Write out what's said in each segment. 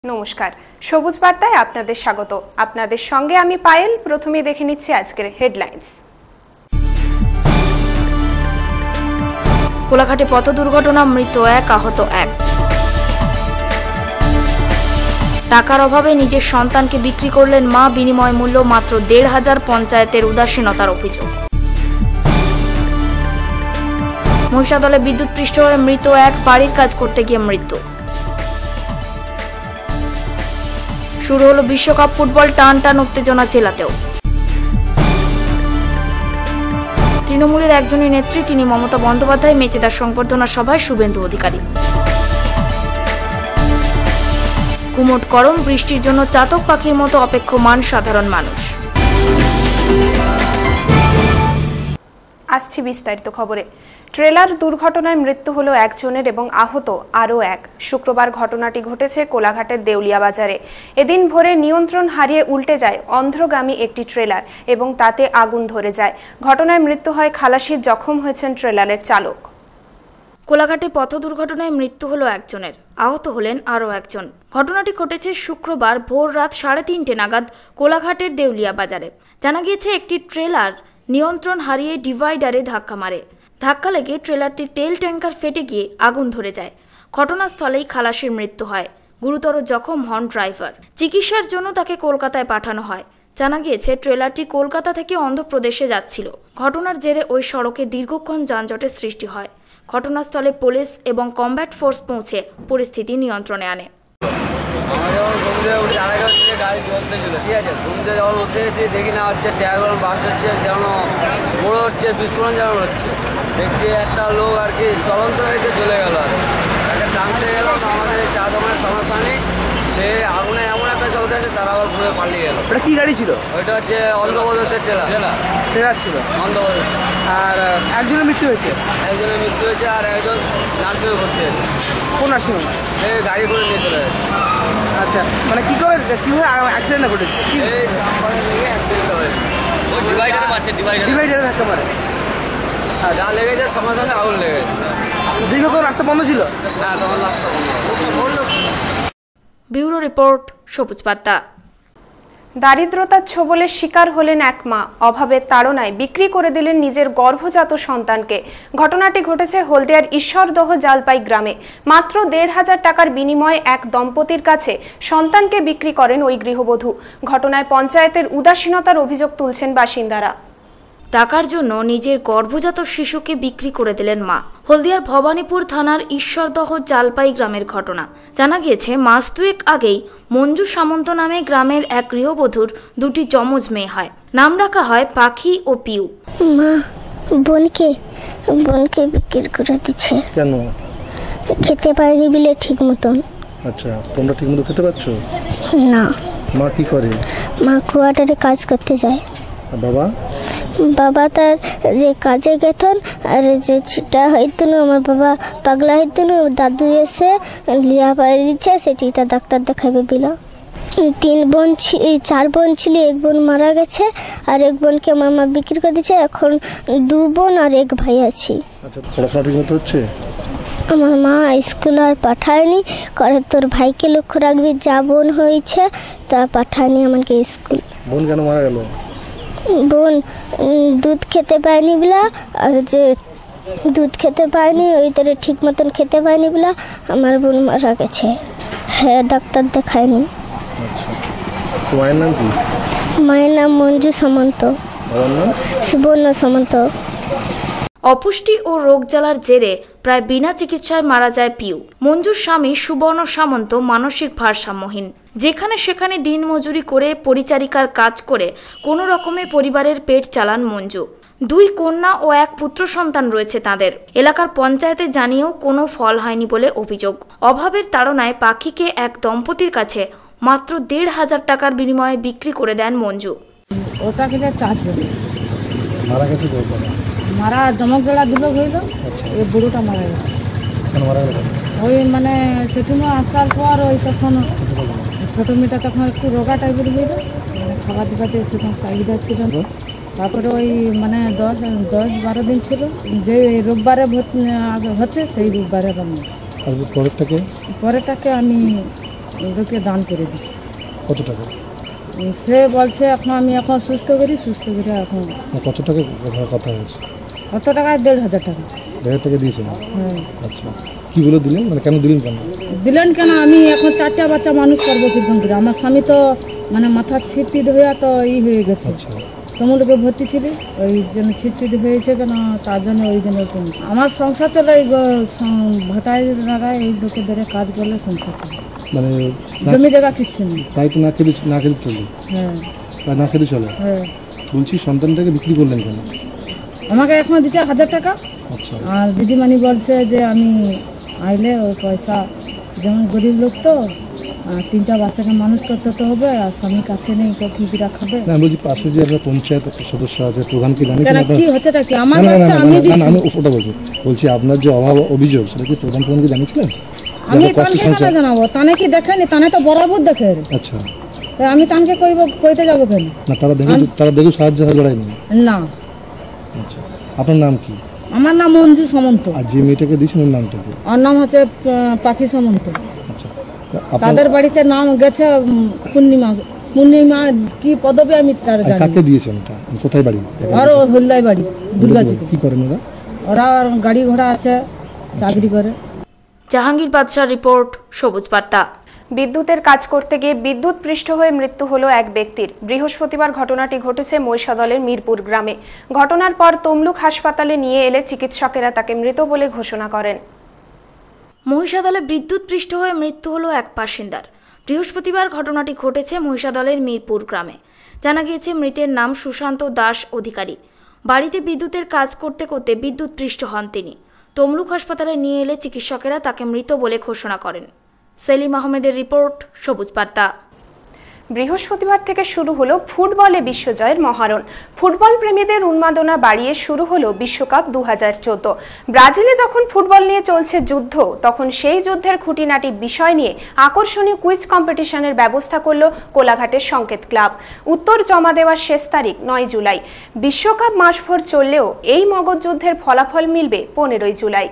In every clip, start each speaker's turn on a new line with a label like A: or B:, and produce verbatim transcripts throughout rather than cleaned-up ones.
A: নমস্কার, সবুজ বার্তায় আপনাদের স্বাগত। আপনাদের সঙ্গে আমি পায়েল। প্রথমে দেখে নিচ্ছি আজকের হেডলাইন্স।
B: কোলাঘাটে পথ দুর্ঘটনা, মৃত এক, আহত এক। টাকার অভাবে নিজের সন্তানকে বিক্রি করলেন মা, বিনিময় মূল্য মাত্র দেড় হাজার, পঞ্চায়েতের উদাসীনতার অভিযোগ। মহিষাদলে বিদ্যুৎপৃষ্ট হয়ে মৃত এক, বাড়ির কাজ করতে গিয়ে মৃত্যু। শুরু হলো বিশ্বকাপ ফুটবল, টান টান উত্তেজনা জেলাতেও। তৃণমূলের একজনই নেত্রী, তিনি মমতা বন্দ্যোপাধ্যায়। মেচেদার সংবর্ধনা সভায় শুভেন্দু অধিকারী। কুমোট গরম, বৃষ্টির জন্য চাতক পাখির মতো অপেক্ষমান সাধারণ মানুষ।
A: আসছি বিস্তারিত খবরে। ট্রেলার দুর্ঘটনায় মৃত্যু হলো একজনের এবং আহত আরও এক। শুক্রবার ঘটনাটি ঘটেছে কোলাঘাটের দেউলিয়া বাজারে। এদিন ভোরে নিয়ন্ত্রণ হারিয়ে উল্টে যায় অন্ধ্রগামী একটি ট্রেলার এবং তাতে আগুন ধরে যায়। ঘটনায় মৃত্যু হয় খালাসির, জখম হয়েছেন ট্রেলারের চালক।
B: কোলাঘাটে পথ দুর্ঘটনায় মৃত্যু হলো একজনের, আহত হলেন আরও একজন। ঘটনাটি ঘটেছে শুক্রবার ভোর রাত সাড়ে তিনটে নাগাদ কোলাঘাটের দেউলিয়া বাজারে। জানা গিয়েছে, একটি ট্রেলার নিয়ন্ত্রণ হারিয়ে ডিভাইডারে ধাক্কা মারে। ধাক্কা লেগে ট্রেলারটির তেল ট্যাঙ্কার ফেটে গিয়ে আগুন ধরে যায়। ঘটনাস্থলেই খালাসির মৃত্যু হয়। গুরুতর জখম হন ড্রাইভার। চিকিৎসার জন্য তাকে কলকাতায় পাঠানো হয়। জানা গিয়েছে, ট্রেলারটি কলকাতা থেকে অন্ধ্রপ্রদেশে যাচ্ছিল। ঘটনার জেরে ওই সড়কে দীর্ঘক্ষণ যানজটের সৃষ্টি হয়। ঘটনাস্থলে পুলিশ এবং কমব্যাট ফোর্স পৌঁছে পরিস্থিতি নিয়ন্ত্রণে আনে।
C: গাড়ি চলতে ছিল, ঠিক আছে, ঘুমতে যখন উঠে এসে দেখি না হচ্ছে টায়ার বাস হচ্ছে, যেন বড়ো হচ্ছে, বিস্ফোরণ যেমন হচ্ছে। দেখছি একটা লোক আর কি চলন্ত গাড়িতে চলে গেল, আর একটা টানতে গেল আমাদের চা দোকানের সামনাসামনি। সে আগুনে এমন একটা চলতে আছে, তারা আবার ঘুরে পালিয়ে গেল।
D: ওটা কি গাড়ি ছিল?
C: ওইটা হচ্ছে অন্ধ্রপ্রদেশের ট্রেলার
D: ট্রেলার ছিল
C: অন্ধ্রপ্রদেশ।
D: আর একজনের মৃত্যু হয়েছে,
C: একজনের মৃত্যু হয়েছে, আর একজন নার্সিংহোমে ভর্তি হয়েছে।
D: কোন নার্সিংহোম?
C: সে গাড়ি করে নিয়ে চলে গেছে।
D: আচ্ছা, মানে কি করে কিভাবে অ্যাক্সিডেন্টটা ঘটেছে?
C: এই ডাম্পারে লেগে অ্যাক্সিডেন্ট হয়েছে।
D: ডিভাইডারে ধাক্কা মারে।
C: যা লেগেছে সঙ্গে সঙ্গে আগুন লেগেছে।
D: দীর্ঘক্ষণ রাস্তা বন্ধ ছিল।
C: হ্যাঁ, তখন রাস্তা বন্ধ।
B: ব্যুরো রিপোর্ট, সবুজ বার্তা।
A: দারিদ্রতার ছোবলে শিকার হলেন এক মা। অভাবের তাড়নায় বিক্রি করে দিলেন নিজের গর্ভজাত সন্তানকে। ঘটনাটি ঘটেছে হলদিয়ার ঈশ্বরদহ জালপাই গ্রামে। মাত্র দেড় হাজার টাকার বিনিময়ে এক দম্পতির কাছে সন্তানকে বিক্রি করেন ওই গৃহবধূ। ঘটনায় পঞ্চায়েতের উদাসীনতার অভিযোগ তুলছেন বাসিন্দারা।
B: টাকার জন্য নিজের গর্ভজাত শিশুকে বিক্রি করে দিলেন মা। হলদিয়ার ভবানীপুর থানার ঈশ্বরদহ জালপাই গ্রামের ঘটনা। জানা গিয়েছে, মাস দুয়েক আগেই মঞ্জু সামন্ত নামে গ্রামের এক গৃহবধূর দুটি যমজ মেয়ে হয়। নাম রাখা হয় পাখি ও পিউ।
E: মা বোনকে বোনকে বিক্রি করে দিচ্ছে।
F: কেন?
E: খেতে পারিনি বলে ঠিক মতন।
F: আচ্ছা, তোমরা ঠিক মতো খেতে পারছো
E: না?
F: মা কি করে?
E: মা কোয়ার্টারে কাজ করতে যায়।
F: আর বাবা?
E: বাবা তার যে কাজে গেতন, আর যে ছিটা হইতো না, আমার বাবা পাগলা হইতো না, দাদু এসে লিয়া পাড়ি দিচ্ছে, সেটিটা ডাক্তার দেখাবে বিল। তিন বোন, চার বোন ছিল, এক বোন মারা গেছে, আর এক বোনকে আমার মা বিক্রি করে দিচ্ছে। এখন দু বোন আর এক ভাই আছি।
F: আচ্ছা, পড়াশোনা ঠিক মতো হচ্ছে?
E: আমার মা স্কুল আর পাঠায়নি, করে তোর ভাইকে লক্ষ্য রাখবি, যা বোন হয়েছে তা পাঠায়নি আমাকে স্কুল।
F: বোন কেন মারা গেল?
E: বোন দুধ খেতে পায়নি বলে, আর যে দুধ খেতে পায়নি ওই তারে ঠিক মতন খেতে পায়নি বলে আমার বোন মারা গেছে। হ্যাঁ, ডাক্তার দেখায়নি।
F: আচ্ছা, মায়ের নাম কি?
E: মায়ের নাম মঞ্জু সামন্ত।
F: বাবার নাম?
E: সুবর্ণ সামন্ত।
B: অপুষ্টি ও রোগ জ্বালার জেরে প্রায় বিনা চিকিৎসায় মারা যায় পিউ। মঞ্জুর স্বামী সুবর্ণ সামন্ত মানসিক ভারসাম্যহীন। যেখানে সেখানে দিনমজুরি করে পরিচারিকার কাজ করে কোনো রকমে পরিবারের পেট চালান মঞ্জু। দুই কন্যা ও এক পুত্র সন্তান রয়েছে তাদের। এলাকার পঞ্চায়েতে জানিয়েও কোনো ফল হয়নি বলে অভিযোগ। অভাবের তাড়নায় পাখিকে এক দম্পতির কাছে মাত্র দেড় হাজার টাকার বিনিময়ে বিক্রি করে দেন মঞ্জু।
G: ওটা খেলে চাষ হবে।
F: মারা গেছে তো?
G: মারা জমক জোড়া দুটো হইল, এই বুড়োটা মারা গেছে।
F: কেন মারা গেল?
G: ওই মানে সেসময় আসার পর ওই তখন ছোটো মেয়েটা তখন একটু রোগা টাইপের হইল, মানে খাবার দাবাতে সেরকম চাহিদা ছিল। তারপরে ওই মানে দশ দশ বারো দিন ছিল, যে রোববারে হচ্ছে সেই রোববারে আমি
F: পরেরটাকে
G: পরেরটাকে আমি ওদেরকে দান করে দিচ্ছি।
F: কত টাকা?
G: সে বলছে এখন আমি এখন সুস্থ করি সুস্থ করে এখন
F: কত টাকা কথা- কথা হয়েছে?
G: কত টাকায় দেড় হাজার টাকা।
F: দেড় হাজার টাকা দিয়েছেন?
G: হ্যাঁ
F: আচ্ছা, কি বলে দিলেন, মানে কেন দিলেন কেন?
G: দিলেন কেন, আমি এখন চারটা বাচ্চা মানুষ করবো কীরকম করে? আমার স্বামী তো মানে মাথা ছিটছিট হয়ে তো ই হয়ে গেছে,
F: আচ্ছা,
G: তমলুকে ভর্তি ছিল, ওই জন্য ছিটছিট হয়েছে কেন তার জন্য ওই জন্য তুমি আমার সংসার চলে এই গ- সং- ভাটায় লাগায় এই লোকে ধরে কাজ করলে সংসার চলে,
F: মানে না-
G: জমি জায়গা কিচ্ছু নেই।
F: তাই তো না খেতে না খেতে চলে,
G: হ্যাঁ
F: বা না খেতে চলে।
G: হ্যাঁ,
F: বলছি সন্তানটাকে বিক্রি করলেন কেন?
G: আমাকে এখন দিচ্ছে হাজার টাকা,
F: আচ্ছা,
G: আর দিদিমানি বলছে যে আমি আইলে ওই পয়সা, যেমন গরিব লোক তো আর তিনটা বাচ্চাকে মানুষ করতে তো হবে, আর স্বামী কাছে নেই তো কি কিরা খাবে।
F: না বলছি পাশে যে আপনার পঞ্চায়েত একটা সদস্য আছে, প্রধানকে
G: কেন
F: জানিয়েছেন আপনার?
G: কি হচ্ছেটা কি, আমার
F: না, না, না,
G: বাচ্চা
F: না,
G: আমি
F: না, না,
G: দিচ্ছি,
F: আমি ওটা বলছি বলছি আপনার যে অভাব অভিযোগ সেটা কি প্রধান প্রধানকে জানিয়েছিলেন?
G: আমি
F: যাদের কষ্ট
G: তানকে কেন
F: সংসার-
G: জানাবো, তানে কি দেখেনি, তানে তো বরাবর দেখে,
F: আচ্ছা,
G: তা আমি তানকে কইব কইতে যাবো কেন?
F: না তারা দেখে তারা দেখে সাহায্য হাত বাড়ায়নি।
G: না,
F: আচ্ছা, আপনার নাম কি?
G: আমার নাম মঞ্জু সামন্ত,
F: আর যে মেয়েটাকে দিয়েছেন ওর নামটা কি?
G: আর নাম হচ্ছে আহ, পাখি সামন্ত।
F: আচ্ছা, তা আপনার
G: তাদের বাড়িতে নাম গেছে উম, পূর্ণিমা, পূর্ণিমা কি পদবী আমি তার
F: আর
G: জানি
F: কাকে দিয়েছেন ওটা, কোথায় বাড়ি?
G: আর হলদাই বাড়ি দুর্গাজি,
F: কি করেন ওরা?
G: ওরা আর গাড়ি ঘোড়া আছে, চাকরি করে।
B: জাহাঙ্গীর বাদশার রিপোর্ট, সবুজ বার্তা।
A: বিদ্যুতের কাজ করতে গিয়ে বিদ্যুৎ পৃষ্ঠ হয়ে মৃত্যু হলো এক ব্যক্তির। বৃহস্পতিবার ঘটনাটি ঘটেছে মহিষাদলের মিরপুর গ্রামে। ঘটনার পর তমলুক হাসপাতালে নিয়ে এলে চিকিৎসকেরা তাকে মৃত বলে ঘোষণা করেন।
B: মহিষাদলে বিদ্যুৎ পৃষ্ঠ হয়ে মৃত্যু হলো এক বাসিন্দার। বৃহস্পতিবার ঘটনাটি ঘটেছে মহিষাদলের মিরপুর গ্রামে। জানা গিয়েছে মৃতের নাম সুশান্ত দাস অধিকারী। বাড়িতে বিদ্যুতের কাজ করতে করতে বিদ্যুৎ পৃষ্ঠ হন তিনি। তমলুক হাসপাতালে নিয়ে এলে চিকিৎসকেরা তাকে মৃত বলে ঘোষণা করেন। সেলিম আহমেদের রিপোর্ট, সবুজ বার্তা।
A: বৃহস্পতিবার থেকে শুরু হলো ফুটবলে বিশ্বজয়ের মহারণ। ফুটবল প্রেমীদের উন্মাদনা বাড়িয়ে শুরু হলো বিশ্বকাপ দু হাজার চোদ্দ। ব্রাজিলে যখন ফুটবল নিয়ে চলছে যুদ্ধ, তখন সেই যুদ্ধের খুঁটিনাটি বিষয় নিয়ে আকর্ষণীয় কুইজ কম্পিটিশনের ব্যবস্থা করল কোলাঘাটের সংকেত ক্লাব। উত্তর জমা দেওয়ার শেষ তারিখ নয় জুলাই। বিশ্বকাপ মাসভর চললেও এই মগজ যুদ্ধের ফলাফল মিলবে পনেরোই জুলাই।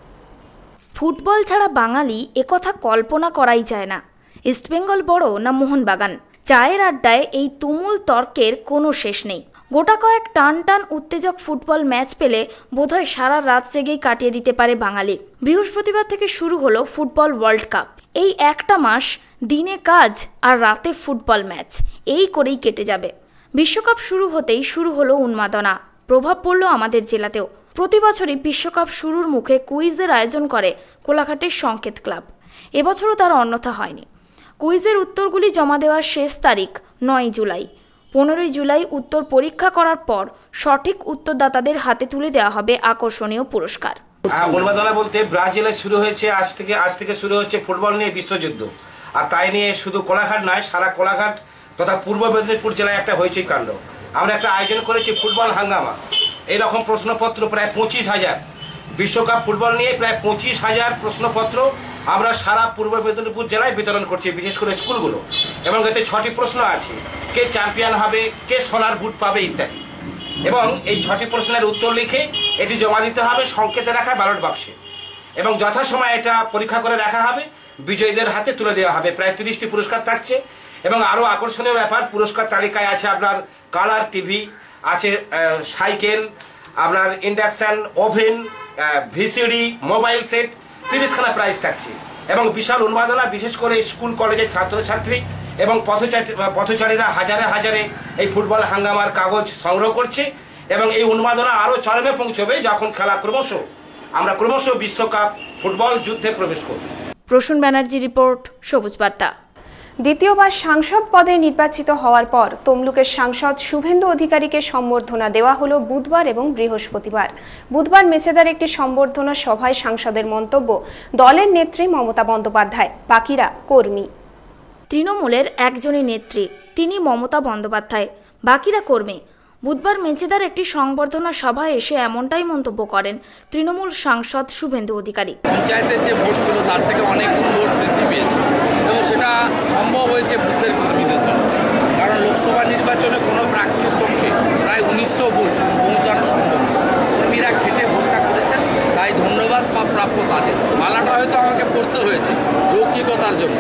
B: ফুটবল ছাড়া বাঙালি একথা কল্পনা করাই যায় না। ইস্টবেঙ্গল বড় না মোহনবাগান, চায়ের আড্ডায় এই তুমুল তর্কের কোনো শেষ নেই। গোটা কয়েক টান টান উত্তেজক ফুটবল ম্যাচ পেলে বোধহয় সারা রাত জেগেই কাটিয়ে দিতে পারে বাঙালি। বৃহস্পতিবার থেকে শুরু হলো ফুটবল ওয়ার্ল্ড কাপ। এই একটা মাস দিনে কাজ আর রাতে ফুটবল ম্যাচ, এই করেই কেটে যাবে। বিশ্বকাপ শুরু হতেই শুরু হলো উন্মাদনা। প্রভাব পড়ল আমাদের জেলাতেও। প্রতি বছরই বিশ্বকাপ শুরুর মুখে কুইজের আয়োজন করে কোলাঘাটের সংকেত ক্লাব। এবছরও তার অন্যথা হয়নি। কুইজের উত্তরগুলি জমা দেওয়ার শেষ তারিখ নয় জুলাই। পনেরোই জুলাই উত্তর পরীক্ষা করার পর সঠিক উত্তরদাতাদের হাতে তুলে দেওয়া হবে আকর্ষণীয় পুরস্কার।
H: উন্মাদনা বলতে ব্রাজিলে শুরু হয়েছে আজ থেকে আজ থেকে শুরু হচ্ছে ফুটবল নিয়ে বিশ্বযুদ্ধ। আর তাই নিয়ে শুধু কোলাঘাট নয়, সারা কোলাঘাট তথা পূর্ব মেদিনীপুর জেলায় একটা হইচই কাণ্ড। আমরা একটা আয়োজন করেছি ফুটবল হাঙ্গামা। এইরকম প্রশ্নপত্র প্রায় পঁচিশ হাজার, বিশ্বকাপ ফুটবল নিয়ে প্রায় পঁচিশ হাজার প্রশ্নপত্র আমরা সারা পূর্ব মেদিনীপুর জেলায় বিতরণ করছি, বিশেষ করে স্কুলগুলো। এবং এতে ছটি প্রশ্ন আছে, কে চ্যাম্পিয়ন হবে, কে সোনার বুট পাবে ইত্যাদি। এবং এই ছটি প্রশ্নের উত্তর লিখে এটি জমা দিতে হবে সংকেতে রাখা ব্যালট বাক্সে, এবং যথাসময়ে এটা পরীক্ষা করে রাখা হবে, বিজয়ীদের হাতে তুলে দেওয়া হবে। প্রায় তিরিশটি পুরস্কার থাকছে। এবং আরও আকর্ষণীয় ব্যাপার, পুরস্কার তালিকায় আছে আপনার কালার টিভি, আছে সাইকেল, আপনার induction oven, VCD, mobile set, তিরিশখানা প্রাইজ থাকছে। এবং বিশাল উন্মাদনা, বিশেষ করে স্কুল কলেজের ছাত্রছাত্রী এবং পথচারী পথচারীরা হাজারে হাজারে এই ফুটবল হাঙ্গামার কাগজ সংগ্রহ করছে। এবং এই উন্মাদনা আরও চরমে পৌঁছবে যখন খেলা ক্রমশ আমরা ক্রমশ বিশ্বকাপ ফুটবল যুদ্ধে প্রবেশ করব।
B: প্রসূন ব্যানার্জি রিপোর্ট, সবুজ বার্তা।
A: দ্বিতীয়বার সাংসদ পদে নির্বাচিত হওয়ার পর তমলুকের সাংসদ শুভেন্দু অধিকারীকে সম্বর্ধনা দেওয়া হলো বুধবার এবং বৃহস্পতিবার। বুধবার মেচেদার একটি সম্বর্ধনা সভায় সাংসদের মন্তব্য, দলের নেত্রী মমতা বন্দ্যোপাধ্যায়, বাকিরা কর্মী।
B: তৃণমূলের একজনই নেত্রী, তিনি মমতা বন্দ্যোপাধ্যায়, বাকিরা কর্মী। বুধবার মেচেদার একটি সংবর্ধনা সভায় এসে এমনটাই মন্তব্য করেন তৃণমূল সাংসদ শুভেন্দু অধিকারী।
I: পঞ্চায়েতের যে ভোট ছিল তার থেকে অনেক গুণ ভোট বৃদ্ধি পেয়েছে এবং সেটা সম্ভব হয়েছে বুথের কর্মীদের জন্য। কারণ লোকসভা নির্বাচনে কোনো প্রার্থীর পক্ষে প্রায় উনিশশো বুথ পৌঁছানো সম্ভব। কর্মীরা খেটে ভোটটা করেছেন, তাই ধন্যবাদ বা প্রাপ্য তাদের। মালাটা হয়তো আমাকে পড়তে হয়েছে লৌকিকতার জন্য,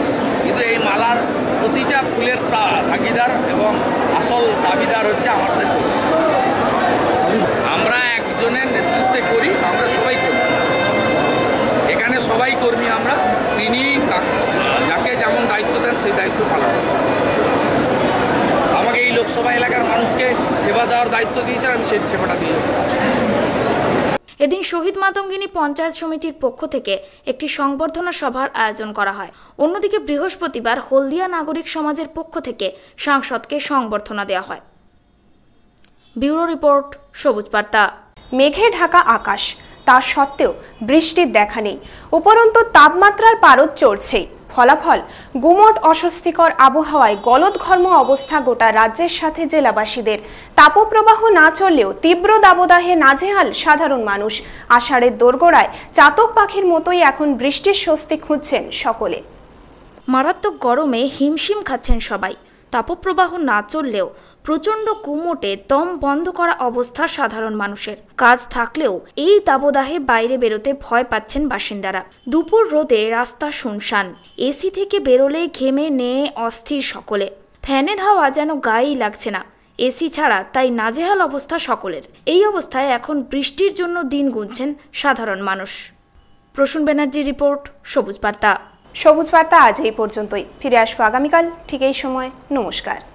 I: কিন্তু এই মালার প্রতিটা ফুলের ভাগিদার এবং আসল দাবিদার হচ্ছে আমাদের কর্মী। আমরা একজনের নেতৃত্বে করি, আমরা সবাই করি, এখানে সবাই কর্মী। আমরা তিনি যাকে যেমন দায়িত্ব দেন সেই দায়িত্ব পালন করেন। আমাকে এই লোকসভা এলাকার মানুষকে সেবা দেওয়ার দায়িত্ব দিয়েছেন, আমি সেই সেবাটা দিয়ে।
B: এদিন শহীদ মাতঙ্গিনী পঞ্চায়েত সমিতির পক্ষ থেকে একটি সংবর্ধনা সভার আয়োজন করা হয়। অন্যদিকে বৃহস্পতিবার হলদিয়া নাগরিক সমাজের পক্ষ থেকে সাংসদকে সংবর্ধনা দেওয়া হয়। ব্যুরো রিপোর্ট, সবুজ বার্তা।
A: মেঘে ঢাকা আকাশ, তা সত্ত্বেও বৃষ্টির দেখা নেই। উপরন্তু তাপমাত্রার পারদ চড়ছেই। ফলাফল, গুমট অস্বস্তিকর আবহাওয়ায় গলদঘর্ম অবস্থা গোটা রাজ্যের সাথে জেলাবাসীদের। তাপপ্রবাহ না চললেও তীব্র দাবদাহে নাজেহাল সাধারণ মানুষ। আষাঢ়ের দোরগোড়ায় চাতক পাখির মতোই এখন বৃষ্টির স্বস্তি খুঁজছেন সকলে।
B: মারাত্মক গরমে হিমশিম খাচ্ছেন সবাই। তাপপ্রবাহ না চললেও প্রচণ্ড গুমোটে দম বন্ধ করা অবস্থা সাধারণ মানুষের। কাজ থাকলেও এই দাবদাহে বাইরে বেরোতে ভয় পাচ্ছেন বাসিন্দারা। দুপুর রোদে রাস্তা শুনশান, এসি থেকে বেরোলে ঘেমে নেয়ে অস্থির সকলে। ফ্যানের হাওয়া যেন গায়েই লাগছে না। এসি ছাড়া তাই নাজেহাল অবস্থা সকলের। এই অবস্থায় এখন বৃষ্টির জন্য দিন গুনছেন সাধারণ মানুষ। প্রসূন ব্যানার্জির রিপোর্ট, সবুজ বার্তা।
A: সবুজ বার্তা আজ এই পর্যন্তই। ফিরে আসবো আগামীকাল ঠিক এই সময়। নমস্কার।